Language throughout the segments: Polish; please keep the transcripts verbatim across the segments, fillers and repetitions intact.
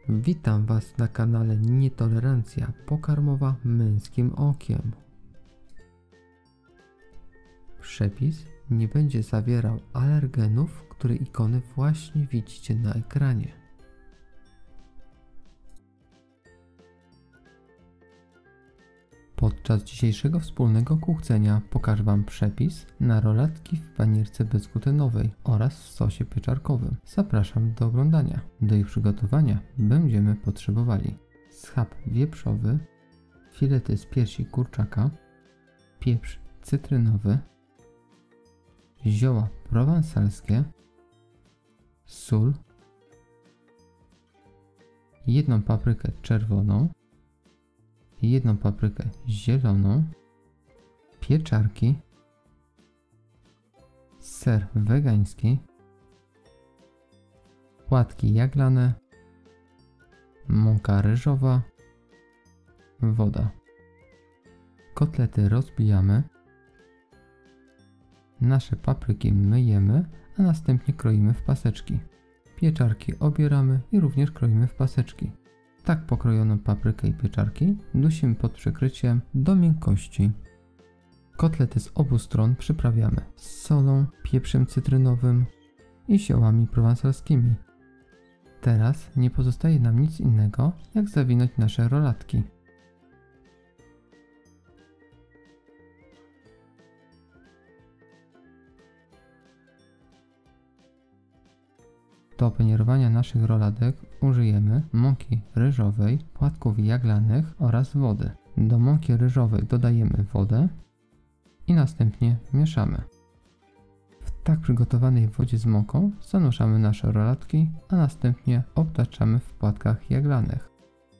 Witam Was na kanale Nietolerancja pokarmowa męskim okiem. Przepis nie będzie zawierał alergenów, które ikony właśnie widzicie na ekranie. Podczas dzisiejszego wspólnego kuchcenia pokażę Wam przepis na rolatki w panierce bezglutenowej oraz w sosie pieczarkowym. Zapraszam do oglądania. Do ich przygotowania będziemy potrzebowali schab wieprzowy, filety z piersi kurczaka, pieprz cytrynowy, zioła prowansalskie, sól, jedną paprykę czerwoną, jedną paprykę zieloną, pieczarki, ser wegański, płatki jaglane, mąka ryżowa, woda. Kotlety rozbijamy, nasze papryki myjemy, a następnie kroimy w paseczki. Pieczarki obieramy i również kroimy w paseczki. Tak pokrojoną paprykę i pieczarki dusimy pod przykryciem do miękkości. Kotlety z obu stron przyprawiamy z solą, pieprzem cytrynowym i ziołami prowansalskimi. Teraz nie pozostaje nam nic innego, jak zawinąć nasze rolatki. Do panierowania naszych roladek użyjemy mąki ryżowej, płatków jaglanych oraz wody. Do mąki ryżowej dodajemy wodę i następnie mieszamy. W tak przygotowanej wodzie z mąką zanurzamy nasze rolatki, a następnie obtaczamy w płatkach jaglanych.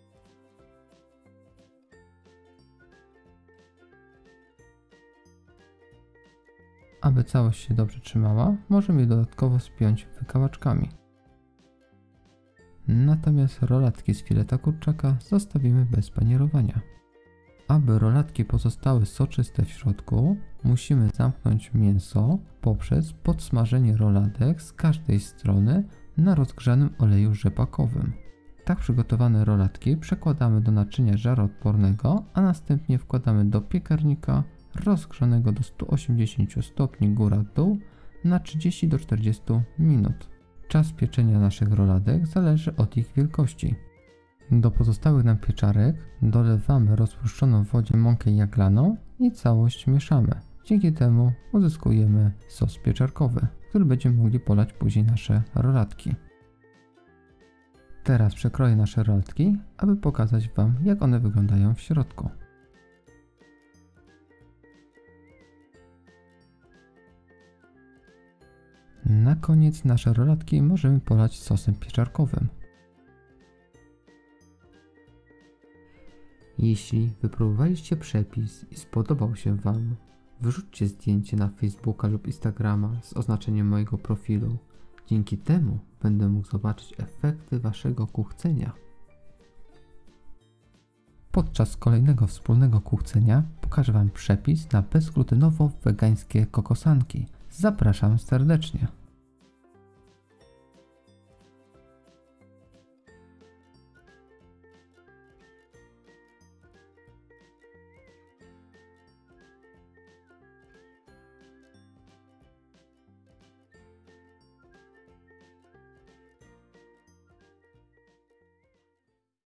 Aby całość się dobrze trzymała, możemy je dodatkowo spiąć wykałaczkami. Natomiast rolatki z fileta kurczaka zostawimy bez panierowania. Aby rolatki pozostały soczyste w środku, musimy zamknąć mięso poprzez podsmażenie rolatek z każdej strony na rozgrzanym oleju rzepakowym. Tak przygotowane rolatki przekładamy do naczynia żaroodpornego, a następnie wkładamy do piekarnika rozgrzanego do stu osiemdziesięciu stopni góra-dół na trzydzieści do czterdziestu minut. Czas pieczenia naszych roladek zależy od ich wielkości. Do pozostałych nam pieczarek dolewamy rozpuszczoną w wodzie mąkę jaglaną i całość mieszamy. Dzięki temu uzyskujemy sos pieczarkowy, który będziemy mogli polać później nasze rolatki. Teraz przekroję nasze rolatki, aby pokazać Wam, jak one wyglądają w środku. Na koniec nasze rolatki możemy polać sosem pieczarkowym. Jeśli wypróbowaliście przepis i spodobał się Wam, wrzućcie zdjęcie na Facebooka lub Instagrama z oznaczeniem mojego profilu. Dzięki temu będę mógł zobaczyć efekty Waszego kuchcenia. Podczas kolejnego wspólnego kuchcenia pokażę Wam przepis na bezglutenowo-wegańskie kokosanki. Zapraszam serdecznie.